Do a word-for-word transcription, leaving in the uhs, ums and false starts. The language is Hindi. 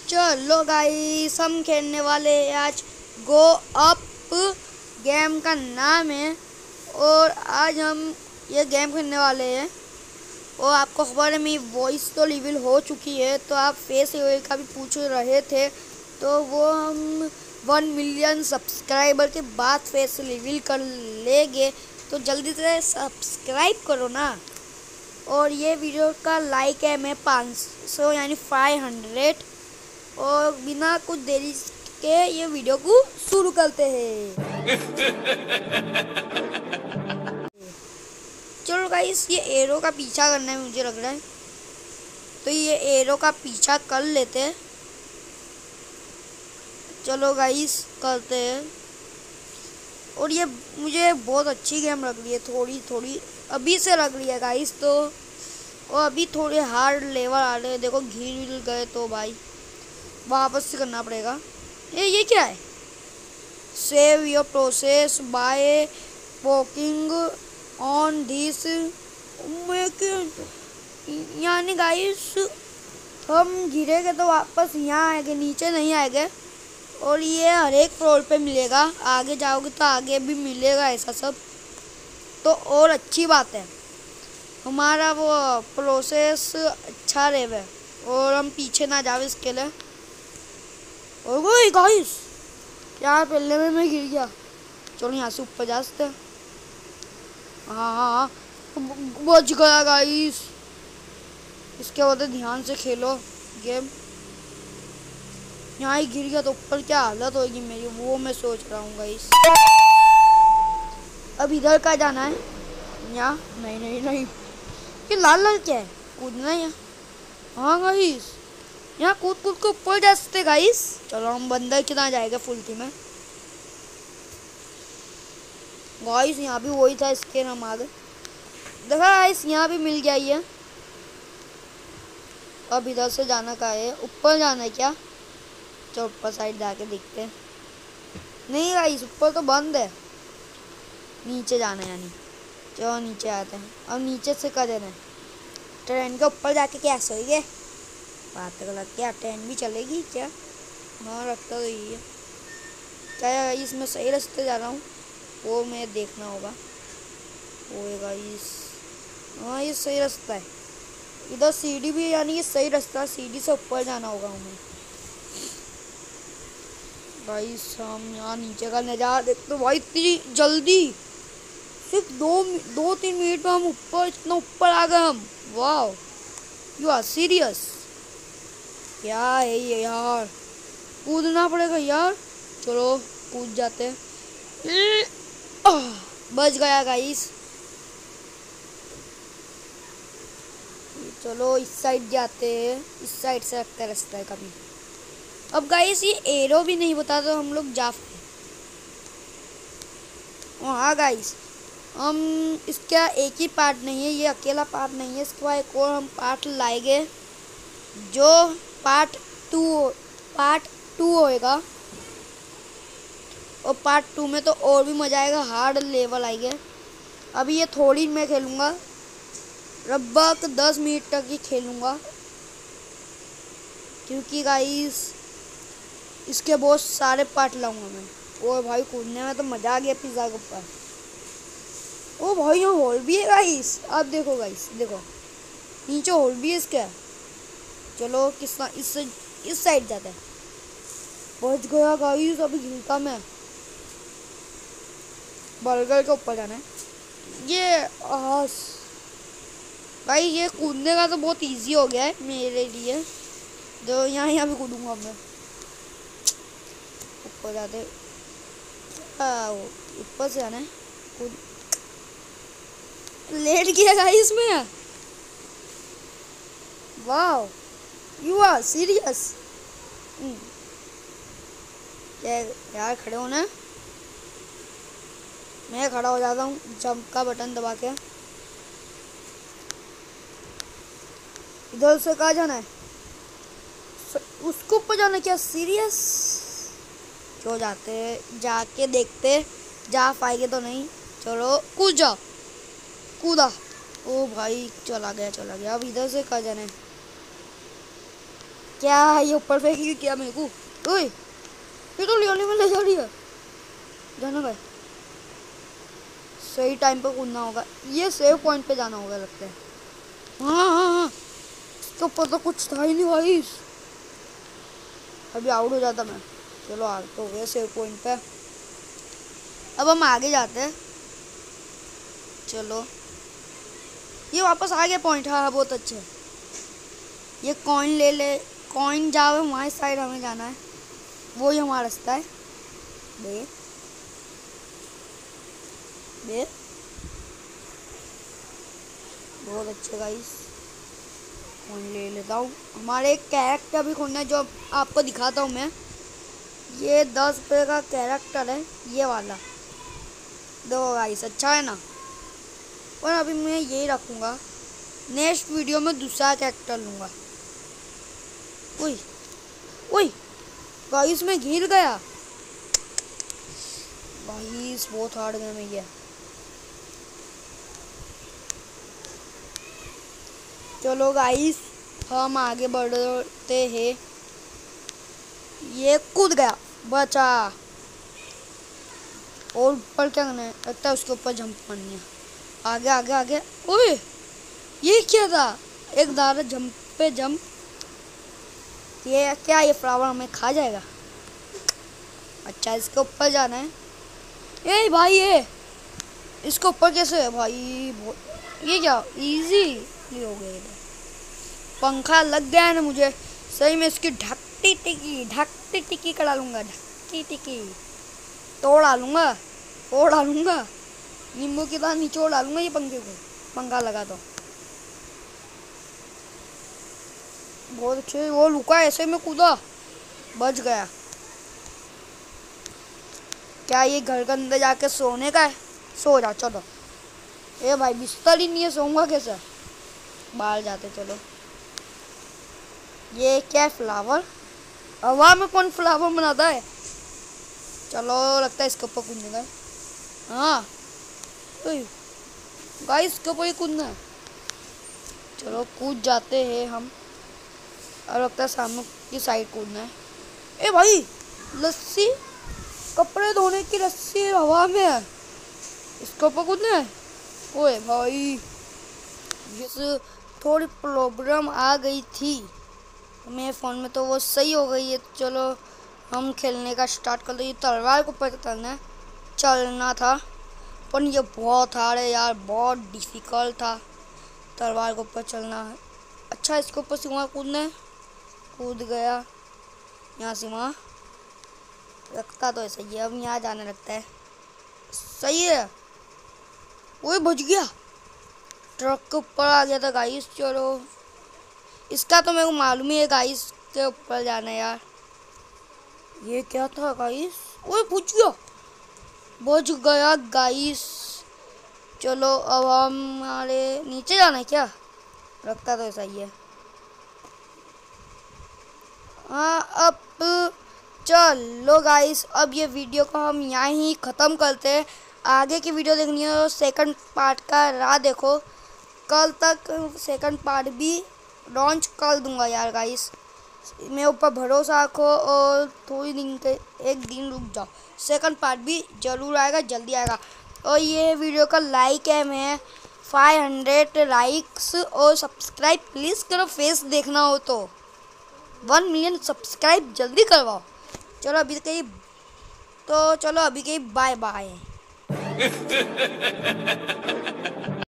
चलो गाइस, हम खेलने वाले हैं आज गो अप। गेम का नाम है और आज हम ये गेम खेलने वाले हैं। और आपको खबर है मेरी वॉइस तो रिवील हो चुकी है, तो आप फेस रिवील का भी पूछ रहे थे, तो वो हम वन मिलियन सब्सक्राइबर के बाद फेस रिवील कर लेंगे। तो जल्दी से सब्सक्राइब करो ना। और ये वीडियो का लाइक है मैं पाँच सौ यानी फाइव हंड्रेड। और बिना कुछ देरी के ये वीडियो को शुरू करते हैं। चलो गाइस, ये एरो का पीछा करना है मुझे लग रहा है, तो ये एरो का पीछा कर लेते हैं। चलो गाइस करते हैं। और ये मुझे बहुत अच्छी गेम लग रही है, थोड़ी थोड़ी अभी से लग रही है गाइस। तो और अभी थोड़े हार्ड लेवल आ रहे हैं, देखो घी मिल गए तो भाई वापस से करना पड़ेगा। ये ये क्या है? Save your process by walking on this. यानी गाइस हम गिरेंगे तो वापस यहाँ आएंगे, नीचे नहीं आएंगे। और ये हर एक फ्लोर पे मिलेगा, आगे जाओगे तो आगे भी मिलेगा ऐसा सब, तो और अच्छी बात है। हमारा वो प्रोसेस अच्छा रहे और हम पीछे ना जावे इसके लिए। और वो गाइस यार पहले में मैं गिर गया। चलो यहाँ से ऊपर जा सकते हैं। हाँ हाँ बच गया गाइस। इसके बाद ध्यान से खेलो गेम। यहाँ ही गिर गया तो ऊपर क्या हालत होगी मेरी, वो मैं सोच रहा हूँ गाइस। अब इधर का जाना है? यहाँ नहीं नहीं नहीं, ये लाल लाल क्या है? कूदना है यहाँ। हाँ गाइस, यहाँ कूद कूद के ऊपर जा सकते गाइस। चलो हम बंदर कितना जाएगा फुलती में गाइस। यहाँ भी वही था, इसके हम आ गए। देखा गाइस, यहाँ भी मिल गया ये। अब इधर से जाना का है, ऊपर जाना है क्या? चलो ऊपर साइड जाके देखते हैं। नहीं गाइस ऊपर तो बंद है, नीचे जाना है यानी। चलो नीचे आते हैं। अब नीचे से क्या देना है? ट्रेन के ऊपर जाके क्या सोएंगे? बात गलत, क्या ट्रेन भी चलेगी क्या? हाँ लगता तो यही है। क्या इसमें सही रास्ते जा रहा हूँ? वो मैं देखना होगा। होएगा इस, हाँ ये सही रास्ता है। इधर सीढ़ी भी यानी ये सही रास्ता, सीढ़ी से ऊपर जाना होगा हमें। भाई हम यहाँ नीचे का नज़ारा देखते तो भाई इतनी जल्दी, सिर्फ दो दो तीन मिनट में हम ऊपर, इतना ऊपर आ गए हम। वाह, यू आर सीरियस? क्या है ये यार, कूदना पड़ेगा यार। चलो कूद जाते हैं। बच गया गाइस। चलो इस साइड जाते हैं, इस साइड से रखता है रास्ता है कभी। अब गाइस ये एरो भी नहीं बता तो हम लोग जा। हाँ गाइस, हम इसका एक ही पार्ट नहीं है, ये अकेला पार्ट नहीं है, इसके बाद एक और हम पार्ट लाएंगे जो पार्ट टू पार्ट टू होएगा। और पार्ट टू में तो और भी मजा आएगा, हार्ड लेवल आएंगे। अभी ये थोड़ी मैं खेलूँगा, लगभग दस मिनट तक ही खेलूँगा, क्योंकि गाइस इसके बहुत सारे पार्ट लाऊंगा मैं। और भाई कूदने में तो मज़ा आ गया पिज़्ज़ा के ऊपर। ओ भाई यहाँ होल भी है गाइस, आप देखो गाइस, देखो नीचे होल भी है इसका। चलो किस इस इस साइड जाते हैं। बच गया गाइस, अभी गिरता मैं। बर्गर के ऊपर जाना है ये। आस भाई ये कूदने का तो बहुत इजी हो गया है मेरे लिए, जो यहाँ यहाँ भी कूदूंगा मैं। ऊपर जाते, ऊपर से आना है। कूद, लेट गया गाइस में। वाह, यू आर सीरियस? क्या यार, खड़े होना। मैं खड़ा हो जाता हूँ जंप का बटन दबा के। इधर से कहाँ जाना है? उसको ऊपर जाना? क्या सीरियस? क्यों जाते, जाके देखते, जा पाएंगे तो नहीं। चलो कूद जा, कूदा। ओ भाई चला गया चला गया। अब इधर से कहाँ जाना है? क्या ये ऊपर फेंकी क्या मेरे को? ओए ये तो लियोनी में ले जा रही है। जाना भाई, सही टाइम पे कूदना होगा। ये सेव पॉइंट पे जाना होगा लगता है। हाँ हाँ हाँ, इसके ऊपर तो कुछ था ही नहीं भाई, अभी आउट हो जाता मैं। चलो आगे तो हो गए सेव पॉइंट पे। अब हम आगे जाते हैं। चलो ये वापस आ गया पॉइंट। हाँ बहुत अच्छे। ये कॉइन ले ले, कॉइन जाओ वहाँ साइड हमें जाना है, वो ही हमारा रास्ता है। बे बे बहुत अच्छे गाइस, कॉइन ले लेता हूँ। हमारे एक कैरेक्टर भी खोलना है जो आपको दिखाता हूँ मैं। ये दस रुपये का कैरेक्टर है ये वाला, दो गाइस अच्छा है ना। और अभी मैं यही रखूँगा, नेक्स्ट वीडियो में दूसरा कैरेक्टर लूँगा। ओए ओए गाइस मैं गिर गया गाइस, बहुत हार्ड गेम है ये। चलो गाइस हम आगे बढ़ते हैं। ये कूद गया, बचा। और ऊपर क्या करना है, लगता है उसके ऊपर जंप मारनी है। आगे आगे आगे। ओए ये क्या था, एक दारा जंप पे जंप। ये क्या, ये फ्लावर हमें खा जाएगा? अच्छा इसके ऊपर जाना है। ए भाई ये इसके ऊपर कैसे है भाई? ये क्या इजी हो गया? पंखा लग गया है ना मुझे, सही में इसकी ढकती टिकी ढकती टिकी करा लूंगा। ढकती टिकी तोड़ डालूंगा, तोड़ डालूंगा, नींबू की तरह निचोड़ डालूंगा ये पंखे को। पंखा लगा दो, बहुत अच्छे। वो लुका ऐसे में कूदा, बच गया। क्या ये घर के अंदर जाके सोने का है? सो जा चलो। ए भाई बिस्तर ही नहीं है, सोऊंगा कैसे? बाहर जाते चलो। ये क्या है, फ्लावर? हवा में कौन फ्लावर बनाता है? चलो लगता है इसके ऊपर कूदने का। हाँ गाइस इसके ऊपर ही कूदना है। चलो कूद जाते हैं हम। और लगता है सामने की साइड कूदना है। ए भाई लस्सी, कपड़े धोने की रस्सी हवा में है, इसके ऊपर कूदना है। ओए भाई जैसे थोड़ी प्रॉब्लम आ गई थी मेरे फ़ोन में, तो वो सही हो गई है। चलो हम खेलने का स्टार्ट कर दो। ये तलवार को ऊपर चलना है, चलना था, पर ये बहुत हार्ड है यार, बहुत डिफ़िकल्ट था तलवार को ऊपर चलना है। अच्छा इसके ऊपर से वहाँ कूदना है, कूद गया यहाँ से वहाँ। लगता तो ऐसा ही है, अब यहाँ जाने लगता है। सही है, वो बच गया, ट्रक के ऊपर आ गया था गाइस। चलो इसका तो मेरे को मालूम ही है गाइस के ऊपर जाना है यार। ये क्या था गाइस? वो बच गया, बच गया गाइस। चलो अब हमारे नीचे जाना है क्या? लगता तो ऐसा ही है। हाँ अब चलो गाइस, अब ये वीडियो को हम यहाँ ही ख़त्म करते हैं। आगे की वीडियो देखनी है तो सेकंड पार्ट का राह देखो, कल तक सेकंड पार्ट भी लॉन्च कर दूंगा यार गाइस। मेरे ऊपर भरोसा रखो और थोड़ी दिन के एक दिन रुक जाओ, सेकंड पार्ट भी ज़रूर आएगा, जल्दी आएगा। और ये वीडियो का लाइक है मैं फाइव हंड्रेड लाइक्स, और सब्सक्राइब प्लीज़ करो, फेस देखना हो तो। वन मिलियन सब्सक्राइब जल्दी करवाओ। चलो अभी कहीं तो चलो अभी कहीं बाय बाय।